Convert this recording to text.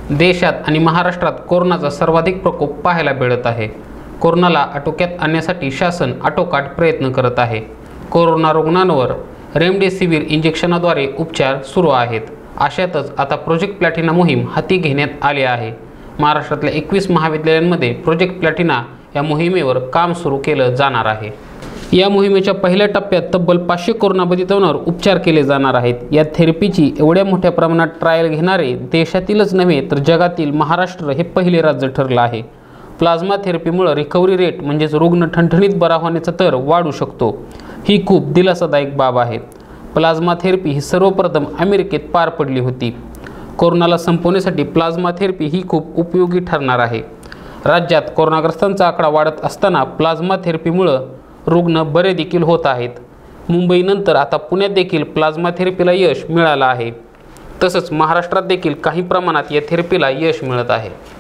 देशात आणि महाराष्ट्रात कोरोनाचा सर्वाधिक प्रकोप पाहायला मिळत आहे। कोरोनाला आटोक्यात आणण्यासाठी शासन आटोकाट प्रयत्न करत आहे। कोरोना रुग्णांवर रेमडेसिवीर इंजेक्शनाद्वारे उपचार सुरू आहेत। अशातच आता प्रोजेक्ट प्लॅटिना मोहीम हाती घेण्यात आली आहे। महाराष्ट्रातल्या 21 महाविद्यालयांमध्ये प्रोजेक्ट प्लॅटिना या मोहिमेवर काम सुरू केलं जाणार आहे। या मोहिमेच्या पहिल्या टप्प्यात तब्बल 500 कोरोनाबाधितांवर उपचार केले जाणार आहेत। या थेरपीची एवढ्या मोठ्या प्रमाणात ट्रायल घेणारे देशातीलच नव्हे तर जगातील महाराष्ट्र हे पहिले राज्य ठरलं आहे। प्लाझ्मा थेरपीमुळे रिकव्हरी रेट म्हणजेच रुग्ण ठणठणीत बरा होण्याचा दर वाढू शकतो। ही खूप दिलासादायक बाब आहे। प्लाझ्मा थेरपी ही सर्वप्रथम अमेरिकेत पार पडली होती। कोरोनाला संपवण्यासाठी प्लाझ्मा थेरपी ही खूप उपयोगी ठरणार आहे। राज्यात कोरोनाग्रस्तांचा आकडा वाढत असताना प्लाझ्मा थेरपीमुळे रुग्ण बरे देखील होत आहेत। मुंबईनंतर आता पुण्यात देखील प्लाझ्मा थेरपीला यश मिळालं आहे। तसंच महाराष्ट्रात देखील काही प्रमाणात या थेरपीला यश मिळत आहे।